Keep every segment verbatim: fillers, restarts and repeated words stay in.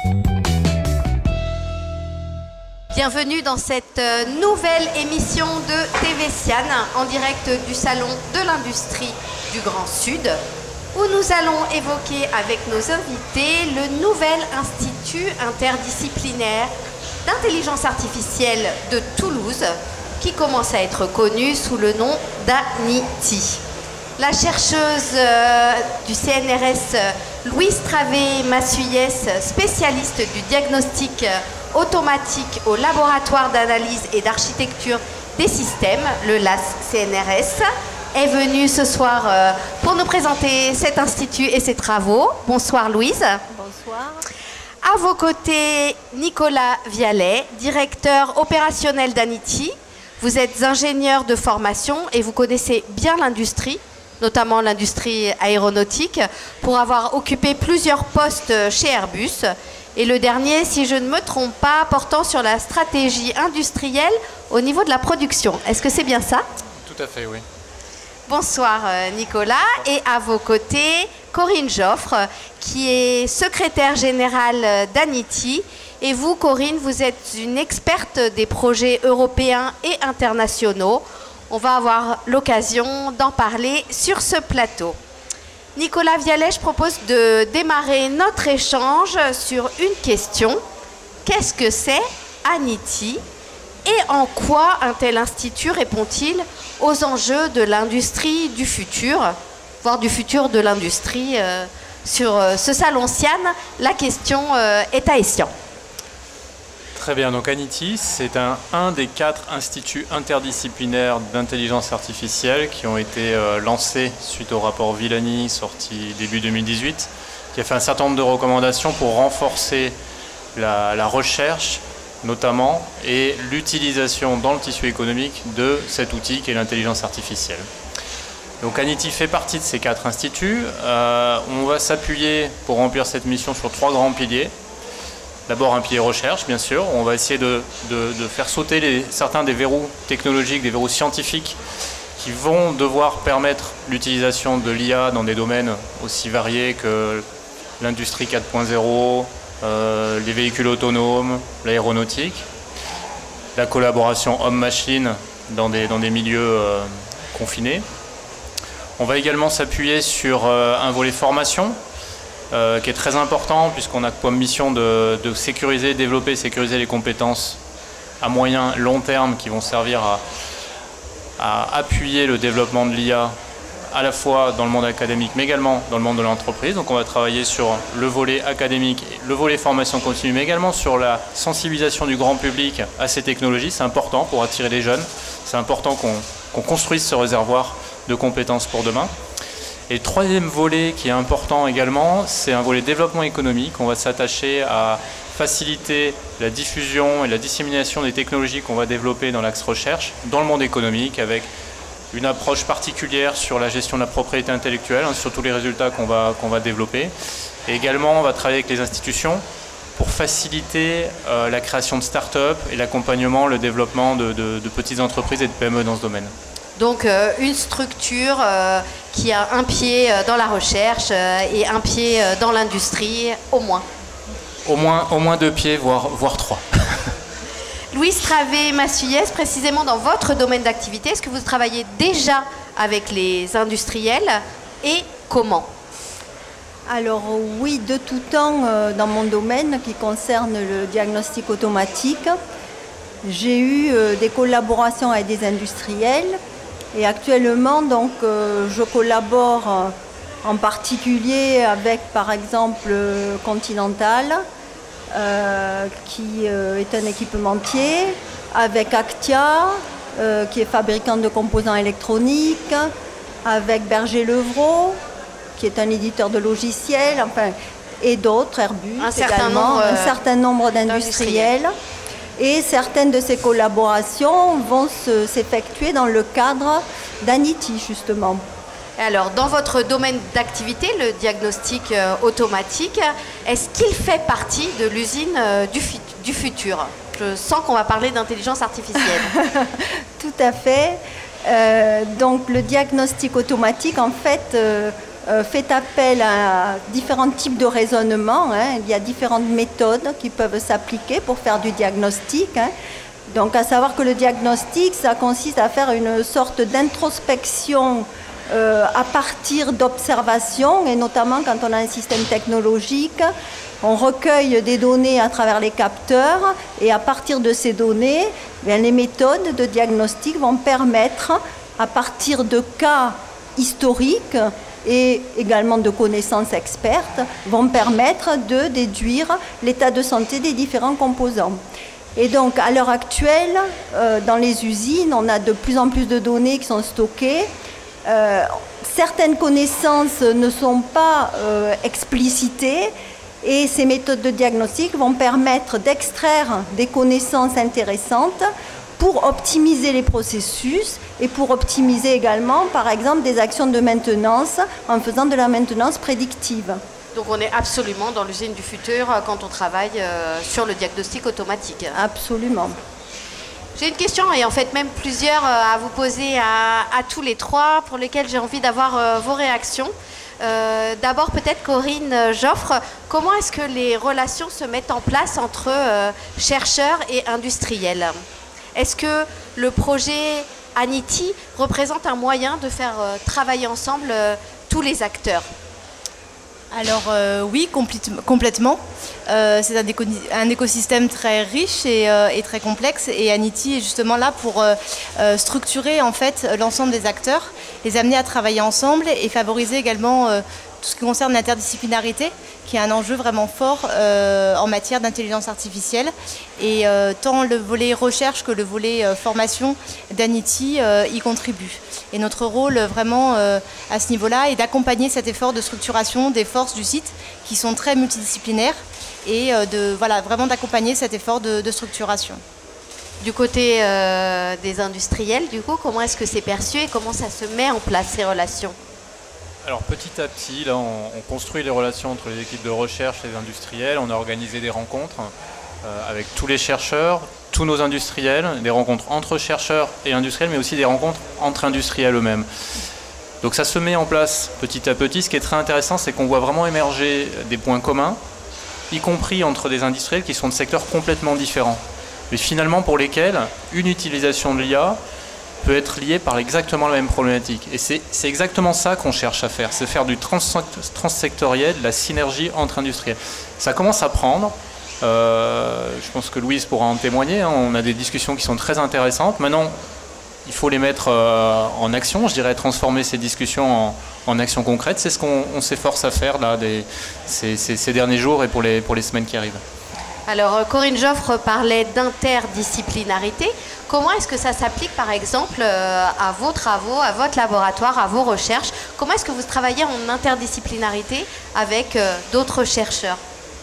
Bienvenue dans cette nouvelle émission de T V Cian en direct du Salon de l'Industrie du Grand Sud, où nous allons évoquer avec nos invités le nouvel Institut interdisciplinaire d'intelligence artificielle de Toulouse, qui commence à être connu sous le nom d'Anity. La chercheuse euh, du C N R S, Louise Travé-Massuyès, spécialiste du diagnostic automatique au laboratoire d'analyse et d'architecture des systèmes, le L A S C N R S, est venue ce soir euh, pour nous présenter cet institut et ses travaux. Bonsoir Louise. Bonsoir. À vos côtés, Nicolas Vialet, directeur opérationnel d'Anity. Vous êtes ingénieur de formation et vous connaissez bien l'industrie, notamment l'industrie aéronautique, pour avoir occupé plusieurs postes chez Airbus. Et le dernier, si je ne me trompe pas, portant sur la stratégie industrielle au niveau de la production. Est-ce que c'est bien ça? Tout à fait, oui. Bonsoir Nicolas. Et à vos côtés, Corinne Joffre, qui est secrétaire générale d'Anity. Et vous, Corinne, vous êtes une experte des projets européens et internationaux. On va avoir l'occasion d'en parler sur ce plateau. Nicolas Vialet, je propose de démarrer notre échange sur une question. Qu'est-ce que c'est Anity et en quoi un tel institut répond-il aux enjeux de l'industrie du futur, voire du futur de l'industrie euh, sur euh, ce salon Cian? La question euh, est à Essian. Très bien, donc Anity, c'est un, un des quatre instituts interdisciplinaires d'intelligence artificielle qui ont été euh, lancés suite au rapport Villani sorti début deux mille dix-huit, qui a fait un certain nombre de recommandations pour renforcer la, la recherche notamment et l'utilisation dans le tissu économique de cet outil qui est l'intelligence artificielle. Donc Anity fait partie de ces quatre instituts. Euh, on va s'appuyer pour remplir cette mission sur trois grands piliers. D'abord un pilier recherche, bien sûr. On va essayer de, de, de faire sauter les, certains des verrous technologiques, des verrous scientifiques qui vont devoir permettre l'utilisation de l'I A dans des domaines aussi variés que l'industrie quatre point zéro, euh, les véhicules autonomes, l'aéronautique, la collaboration homme-machine dans des, dans des milieux euh, confinés. On va également s'appuyer sur euh, un volet formation, Euh, qui est très important puisqu'on a comme mission de, de sécuriser, développer, sécuriser les compétences à moyen, long terme qui vont servir à, à appuyer le développement de l'I A à la fois dans le monde académique mais également dans le monde de l'entreprise. Donc on va travailler sur le volet académique, le volet formation continue, mais également sur la sensibilisation du grand public à ces technologies. C'est important pour attirer les jeunes, c'est important qu'on qu'on construise ce réservoir de compétences pour demain. Et le troisième volet qui est important également, c'est un volet développement économique. On va s'attacher à faciliter la diffusion et la dissémination des technologies qu'on va développer dans l'axe recherche dans le monde économique avec une approche particulière sur la gestion de la propriété intellectuelle, hein, sur tous les résultats qu'on va, qu'on va développer. Et également, on va travailler avec les institutions pour faciliter euh, la création de start-up et l'accompagnement, le développement de, de, de petites entreprises et de P M E dans ce domaine. Donc euh, une structure euh, qui a un pied dans la recherche euh, et un pied dans l'industrie, au moins. Au moins, au moins deux pieds, voire, voire trois. Louise Travé-Massuyès, précisément dans votre domaine d'activité, est-ce que vous travaillez déjà avec les industriels et comment? Alors oui, de tout temps euh, dans mon domaine qui concerne le diagnostic automatique, j'ai eu euh, des collaborations avec des industriels. Et actuellement, donc, euh, je collabore euh, en particulier avec, par exemple, euh, Continental, euh, qui euh, est un équipementier, avec Actia, euh, qui est fabricant de composants électroniques, avec Berger-Levrault, qui est un éditeur de logiciels, enfin, et d'autres, Airbus un également, certain nombre, un certain nombre d'industriels. Et certaines de ces collaborations vont s'effectuer dans le cadre d'Anity, justement. Alors, dans votre domaine d'activité, le diagnostic euh, automatique, est-ce qu'il fait partie de l'usine euh, du, du futur? Je sens qu'on va parler d'intelligence artificielle. Tout à fait. Euh, donc, le diagnostic automatique, en fait, euh, euh, fait appel à différents types de raisonnement. Hein. Il y a différentes méthodes qui peuvent s'appliquer pour faire du diagnostic. Hein. Donc, à savoir que le diagnostic, ça consiste à faire une sorte d'introspection euh, à partir d'observations, et notamment quand on a un système technologique, on recueille des données à travers les capteurs, et à partir de ces données, bien, les méthodes de diagnostic vont permettre, à partir de cas historiques et également de connaissances expertes, vont permettre de déduire l'état de santé des différents composants. Et donc, à l'heure actuelle, euh, dans les usines, on a de plus en plus de données qui sont stockées. Euh, certaines connaissances ne sont pas euh, explicitées, et ces méthodes de diagnostic vont permettre d'extraire des connaissances intéressantes pour optimiser les processus et pour optimiser également, par exemple, des actions de maintenance en faisant de la maintenance prédictive. Donc on est absolument dans l'usine du futur quand on travaille euh, sur le diagnostic automatique. Absolument. J'ai une question, et en fait même plusieurs euh, à vous poser à, à tous les trois, pour lesquelles j'ai envie d'avoir euh, vos réactions. Euh, D'abord peut-être Corinne Joffre, comment est-ce que les relations se mettent en place entre euh, chercheurs et industriels? Est-ce que le projet Anity représente un moyen de faire euh, travailler ensemble euh, tous les acteurs? Alors euh, oui, complètement. Euh, c'est un, un écosystème très riche et, euh, et très complexe, et Anity est justement là pour euh, euh, structurer en fait l'ensemble des acteurs, les amener à travailler ensemble et favoriser également euh, tout ce qui concerne l'interdisciplinarité, qui est un enjeu vraiment fort euh, en matière d'intelligence artificielle. Et euh, tant le volet recherche que le volet euh, formation d'Anity euh, y contribue. Et notre rôle vraiment euh, à ce niveau-là est d'accompagner cet effort de structuration des forces du site, qui sont très multidisciplinaires, et euh, de, voilà, vraiment d'accompagner cet effort de, de structuration. Du côté euh, des industriels, du coup, comment est-ce que c'est perçu et comment ça se met en place, ces relations? Alors petit à petit, là, on, on construit les relations entre les équipes de recherche et les industriels. On a organisé des rencontres euh, avec tous les chercheurs, tous nos industriels, des rencontres entre chercheurs et industriels, mais aussi des rencontres entre industriels eux-mêmes. Donc ça se met en place petit à petit. Ce qui est très intéressant, c'est qu'on voit vraiment émerger des points communs, y compris entre des industriels qui sont de secteurs complètement différents, mais finalement pour lesquels une utilisation de l'I A peut être liée par exactement la même problématique. Et c'est exactement ça qu'on cherche à faire, c'est faire du trans transsectoriel, de la synergie entre industriels. Ça commence à prendre, euh, je pense que Louise pourra en témoigner, hein, on a des discussions qui sont très intéressantes. Maintenant, il faut les mettre euh, en action, je dirais transformer ces discussions en, en actions concrètes. C'est ce qu'on s'efforce à faire là, des, ces, ces, ces derniers jours et pour les, pour les semaines qui arrivent. Alors, Corinne Joffre parlait d'interdisciplinarité. Comment est-ce que ça s'applique, par exemple, à vos travaux, à votre laboratoire, à vos recherches? Comment est-ce que vous travaillez en interdisciplinarité avec d'autres chercheurs?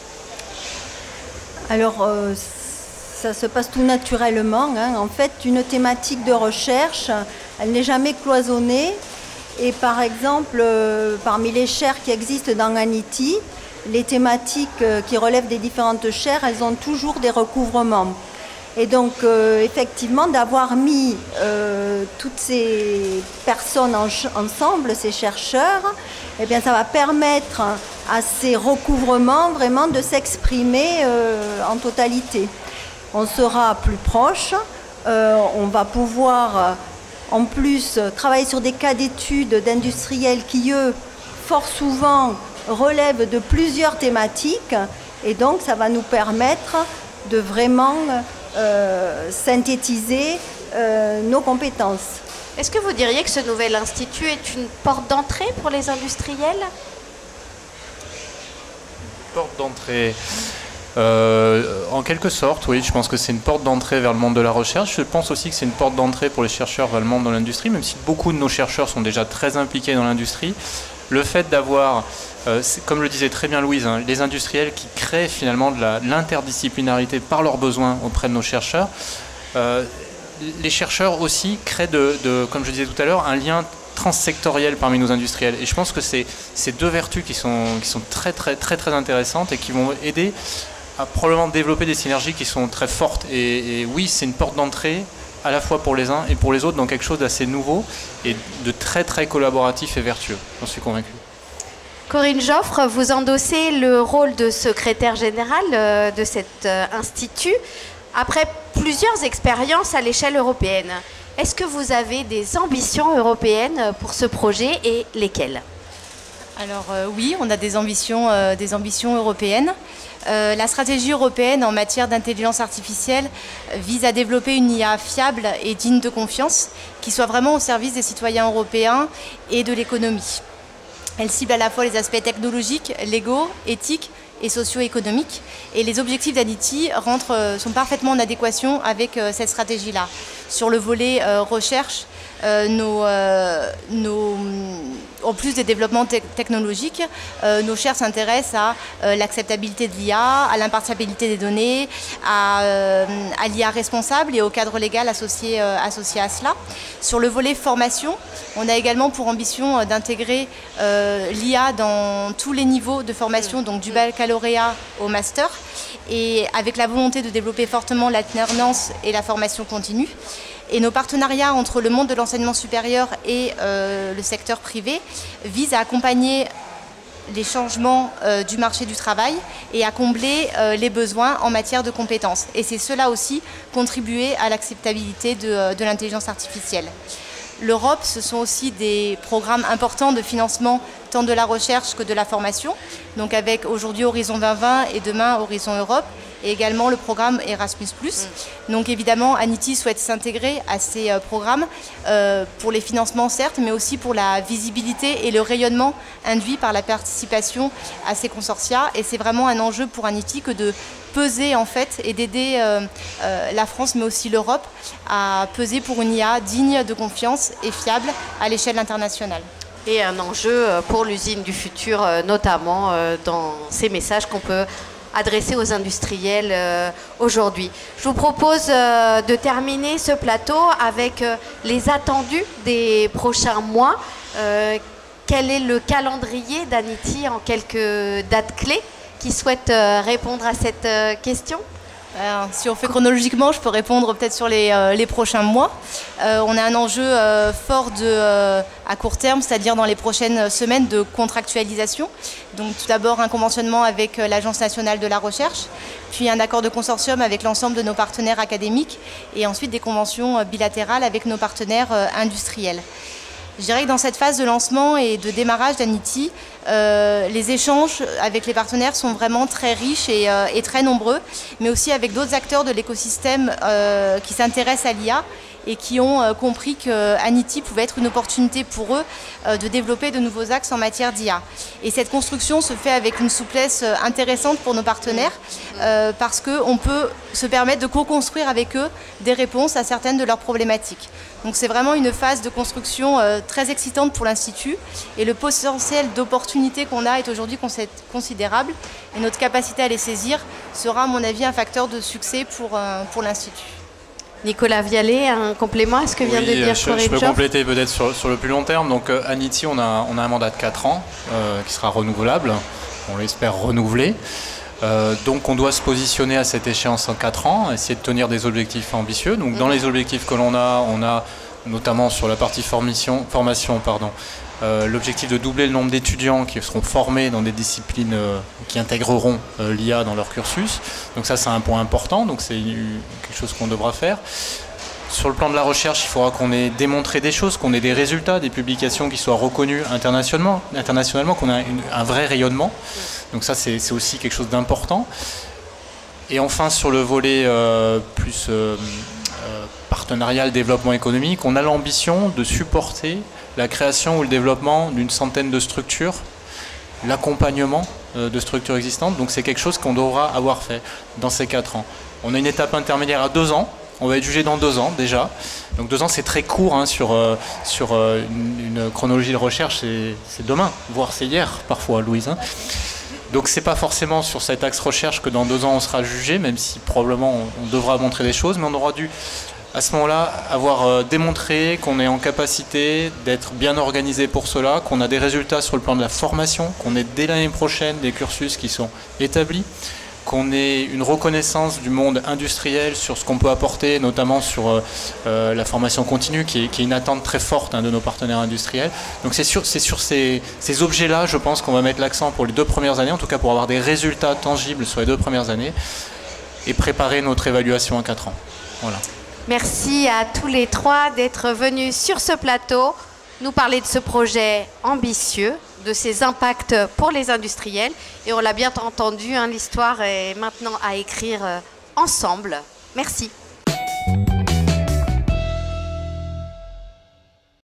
Alors, euh, ça se passe tout naturellement. Hein. En fait, une thématique de recherche, elle n'est jamais cloisonnée. Et par exemple, euh, parmi les chaires qui existent dans Anity, les thématiques qui relèvent des différentes chaires, elles ont toujours des recouvrements. Et donc, euh, effectivement, d'avoir mis euh, toutes ces personnes en ensemble, ces chercheurs, eh bien, ça va permettre à ces recouvrements vraiment de s'exprimer euh, en totalité. On sera plus proche, euh, on va pouvoir, en plus, travailler sur des cas d'études d'industriels qui, eux, fort souvent, relèvent de plusieurs thématiques, et donc ça va nous permettre de vraiment euh, synthétiser euh, nos compétences. Est-ce que vous diriez que ce nouvel institut est une porte d'entrée pour les industriels? Porte d'entrée, euh, en quelque sorte, oui, je pense que c'est une porte d'entrée vers le monde de la recherche. Je pense aussi que c'est une porte d'entrée pour les chercheurs vers le monde de l'industrie, même si beaucoup de nos chercheurs sont déjà très impliqués dans l'industrie. Le fait d'avoir, euh, comme le disait très bien Louise, hein, les industriels qui créent finalement de l'interdisciplinarité par leurs besoins auprès de nos chercheurs, euh, les chercheurs aussi créent, de, de, comme je disais tout à l'heure, un lien transsectoriel parmi nos industriels. Et je pense que c'est ces deux vertus qui sont, qui sont très, très, très, très intéressantes et qui vont aider à probablement développer des synergies qui sont très fortes. Et, et oui, c'est une porte d'entrée à la fois pour les uns et pour les autres dans quelque chose d'assez nouveau et de très très collaboratif et vertueux. J'en suis convaincu. Corinne Joffre, vous endossez le rôle de secrétaire générale euh, de cet euh, institut après plusieurs expériences à l'échelle européenne. Est-ce que vous avez des ambitions européennes pour ce projet et lesquelles? Alors euh, oui, on a des ambitions, euh, des ambitions européennes. Euh, la stratégie européenne en matière d'intelligence artificielle vise à développer une I A fiable et digne de confiance qui soit vraiment au service des citoyens européens et de l'économie. Elle cible à la fois les aspects technologiques, légaux, éthiques et socio-économiques. Et les objectifs d'Anity sont parfaitement en adéquation avec euh, cette stratégie-là. Sur le volet euh, recherche, euh, nos, euh, nos, en plus des développements te technologiques, euh, nos chaires s'intéressent à euh, l'acceptabilité de l'I A, à l'impartialité des données, à, euh, à l'I A responsable et au cadre légal associé, euh, associé à cela. Sur le volet formation, on a également pour ambition d'intégrer euh, l'I A dans tous les niveaux de formation, donc du baccalauréat au master, et avec la volonté de développer fortement l'alternance et la formation continue. Et nos partenariats entre le monde de l'enseignement supérieur et euh, le secteur privé visent à accompagner les changements euh, du marché du travail et à combler euh, les besoins en matière de compétences. Et c'est cela aussi contribuer à l'acceptabilité de, de l'intelligence artificielle. L'Europe, ce sont aussi des programmes importants de financement tant de la recherche que de la formation, donc avec aujourd'hui Horizon vingt vingt et demain Horizon Europe, et également le programme Erasmus plus. Mm. Donc évidemment, Anity souhaite s'intégrer à ces euh, programmes euh, pour les financements certes, mais aussi pour la visibilité et le rayonnement induit par la participation à ces consortia. Et c'est vraiment un enjeu pour Anity que de peser en fait et d'aider euh, euh, la France, mais aussi l'Europe, à peser pour une I A digne de confiance et fiable à l'échelle internationale. Et un enjeu pour l'usine du futur, notamment dans ces messages qu'on peut adresser aux industriels aujourd'hui. Je vous propose de terminer ce plateau avec les attendus des prochains mois. Quel est le calendrier d'Anity en quelques dates clés qui souhaitent répondre à cette question? Alors, si on fait chronologiquement, je peux répondre peut-être sur les, euh, les prochains mois. Euh, on a un enjeu euh, fort de, euh, à court terme, c'est-à-dire dans les prochaines semaines de contractualisation. Donc tout d'abord un conventionnement avec l'Agence nationale de la recherche, puis un accord de consortium avec l'ensemble de nos partenaires académiques et ensuite des conventions bilatérales avec nos partenaires euh, industriels. Je dirais que dans cette phase de lancement et de démarrage d'Anity, euh, les échanges avec les partenaires sont vraiment très riches et, euh, et très nombreux, mais aussi avec d'autres acteurs de l'écosystème euh, qui s'intéressent à l'I A et qui ont euh, compris qu'Anity pouvait être une opportunité pour eux euh, de développer de nouveaux axes en matière d'I A. Et cette construction se fait avec une souplesse intéressante pour nos partenaires euh, parce qu'on peut se permettre de co-construire avec eux des réponses à certaines de leurs problématiques. Donc c'est vraiment une phase de construction euh, très excitante pour l'Institut et le potentiel d'opportunités qu'on a est aujourd'hui considérable et notre capacité à les saisir sera à mon avis un facteur de succès pour, euh, pour l'Institut. Nicolas Vialet, un complément à ce que vient oui, de dire je, Corinne je peux Joffre. compléter peut-être sur, sur le plus long terme. Donc euh, Anity, on a, on a un mandat de quatre ans euh, qui sera renouvelable, on l'espère renouvelé. Euh, donc on doit se positionner à cette échéance en quatre ans, essayer de tenir des objectifs ambitieux. Donc dans les objectifs que l'on a, on a notamment sur la partie formation, formation pardon, euh, l'objectif de doubler le nombre d'étudiants qui seront formés dans des disciplines euh, qui intégreront euh, l'I A dans leur cursus. Donc ça c'est un point important, donc c'est quelque chose qu'on devra faire. Sur le plan de la recherche, il faudra qu'on ait démontré des choses, qu'on ait des résultats, des publications qui soient reconnues internationalement, internationalement qu'on ait une, un vrai rayonnement. Donc ça, c'est aussi quelque chose d'important. Et enfin, sur le volet euh, plus euh, euh, partenarial, développement économique, on a l'ambition de supporter la création ou le développement d'une centaine de structures, l'accompagnement euh, de structures existantes. Donc c'est quelque chose qu'on devra avoir fait dans ces quatre ans. On a une étape intermédiaire à deux ans. On va être jugé dans deux ans déjà. Donc deux ans c'est très court hein, sur, euh, sur euh, une, une chronologie de recherche, c'est demain, voire c'est hier parfois Louise. Hein. Donc c'est pas forcément sur cet axe recherche que dans deux ans on sera jugé, même si probablement on, on devra montrer des choses, mais on aura dû à ce moment-là avoir euh, démontré qu'on est en capacité d'être bien organisé pour cela, qu'on a des résultats sur le plan de la formation, qu'on ait dès l'année prochaine des cursus qui sont établis, qu'on ait une reconnaissance du monde industriel sur ce qu'on peut apporter, notamment sur euh, la formation continue, qui est, qui est une attente très forte hein, de nos partenaires industriels. Donc c'est sur, c'est sur ces, ces objets-là, je pense qu'on va mettre l'accent pour les deux premières années, en tout cas pour avoir des résultats tangibles sur les deux premières années, et préparer notre évaluation en quatre ans. Voilà. Merci à tous les trois d'être venus sur ce plateau nous parler de ce projet ambitieux, de ses impacts pour les industriels. Et on l'a bien entendu, hein, l'histoire est maintenant à écrire ensemble. Merci.